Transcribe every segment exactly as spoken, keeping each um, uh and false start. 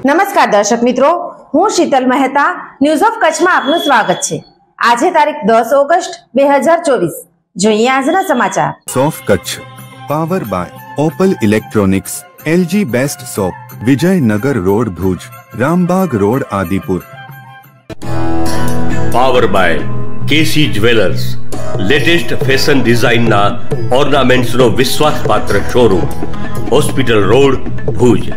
નમસ્કાર દર્શક મિત્રો, હું શીતલ મહેતા ન્યૂઝ ઓફ કચ્છમાં આપનું સ્વાગત છે। આજે તારીખ દસ ઓગસ્ટ બે હજાર ચોવીસ। જોઈએ આજના સમાચાર। સોફ Kutch power by Opal electronics, LG best shop, Vijaynagar road Bhuj, Rambag road Adipur. Power by KC jewellers, latest fashion ડિઝાઇનના ઓર્નામેન્ટ્સનો વિશ્વાસપાત્ર showroom, hospital road Bhuj.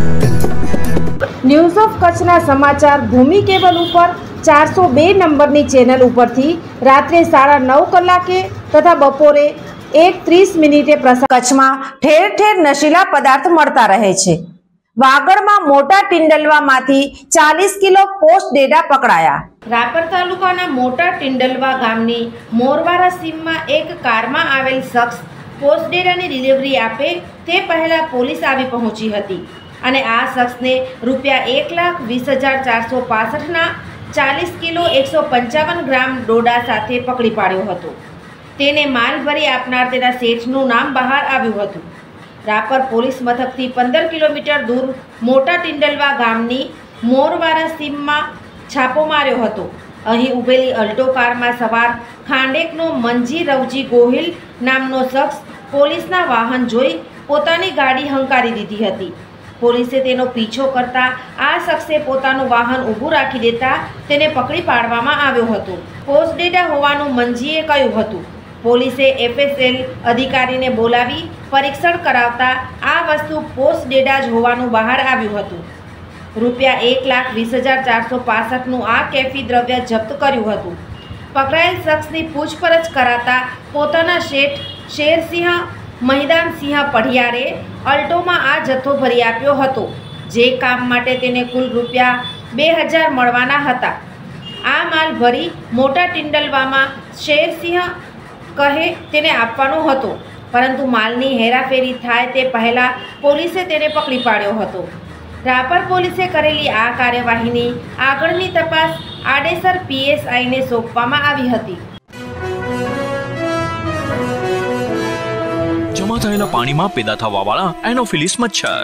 News of કચ્છના સમાચાર ભૂમિ કેબલ ઉપર ચારસો બે નંબરની ચેનલ ઉપરથી રાત્રે સાડા નવ કલાકે તથા બપોરે એક ત્રીસ મિનિટે પ્રસાર। કચ્છમાં ઠેર ઠેર નશીલા પદાર્થ મળતા રહે છે। વાગડમાં મોટા ટિંડલવામાંથી ચાલીસ કિલો પોસ્ટ ડેડા પકડાયા। રાપર તાલુકાના મોટા ટિંડલવા ગામની મોરવારા સીમમાં એક કારમાં આવેલ શખ્સ પોસ્ટ ડેડાની ડિલિવરી આપે તે પહેલા પોલીસ આવી પહોંચી હતી અને આ શખ્સને રૂપિયા એક લાખ વીસ હજાર ચારસો પાસઠના ચાલીસ કિલો એકસો પંચાવન ગ્રામ ડોડા સાથે પકડી પાડ્યો હતો। તેને માલ ભરી આપનાર તેના શેઠનું નામ બહાર આવ્યું હતું। રાપર પોલીસ મથકથી પંદર કિલોમીટર દૂર મોટા ટિંડલવા ગામની મોરવારા સીમમાં છાપો માર્યો હતો। અહીં ઊભેલી અલ્ટો કારમાં સવાર ખાંડેકનો મંજી રવજી ગોહિલ નામનો શખ્સ પોલીસના વાહન જોઈ પોતાની ગાડી હંકારી દીધી હતી। પોલીસે તેનો પીછો કરતા આ શખ્સે પોતાનું વાહન ઊભું રાખી દેતા તેને પકડી પાડવામાં આવ્યો હતો। પોસ્ટ ડેટા હોવાનું મંજીએ કહ્યું હતું। પોલીસે એફએસએલ અધિકારીને બોલાવી પરીક્ષણ કરાવતા આ વસ્તુ પોસ્ટ ડેટા જ હોવાનું બહાર આવ્યું હતું। રૂપિયા એક લાખ વીસ હજાર ચારસો પાસઠનું આ કેફી દ્રવ્ય જપ્ત કર્યું હતું। પકડાયેલ શખ્સની પૂછપરછ કરાતા પોતાના શેઠ શેરસિંહ મહિદાનસિંહ પઢિયારે અલ્ટોમાં આ જથ્થો ભરી આપ્યો હતો, જે કામ માટે તેને કુલ રૂપિયા બે હજાર મળવાના હતા। આ માલ ભરી મોટા ટિંડલવામાં શેરસિંહ કહે તેને આપવાનો હતો, પરંતુ માલની હેરાફેરી થાય તે પહેલાં પોલીસે તેને પકડી પાડ્યો હતો। રાપર પોલીસે કરેલી આ કાર્યવાહીની આગળની તપાસ આડેસર પીએસઆઈને સોંપવામાં આવી હતી। જમા થયેલા પાણીમાં પેદા થવાવાળા એનોફિલિસ મચ્છર।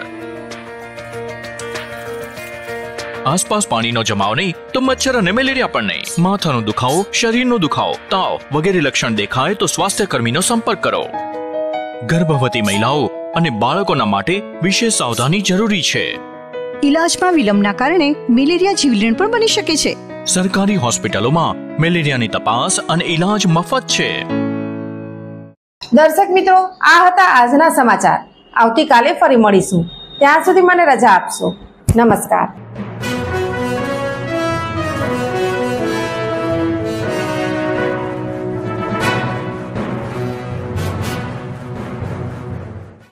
આસપાસ પાણીનો જમાવ નહીં તો મચ્છર અને મેલેરિયા પણ નહીં। માથાનો દુખાવો, શરીરનો દુખાવો, તાવ વગેરે લક્ષણ દેખાય તો સ્વાસ્થ્ય કર્મીનો સંપર્ક કરો। ગર્ભવતી મહિલાઓ અને બાળકોના માટે વિશેષ સાવધાની જરૂરી છે। ઇલાજમાં વિલંબના કારણે મેલેરિયા જીવલેણ પણ બની શકે છે। સરકારી હોસ્પિટલોમાં મેલેરિયાની તપાસ અને ઇલાજ મફત છે। દર્શક મિત્રો, આ હતા આજના સમાચાર। આવતીકાલે ફરી મળીશું, ત્યાં સુધી મને રજા આપશો। નમસ્કાર।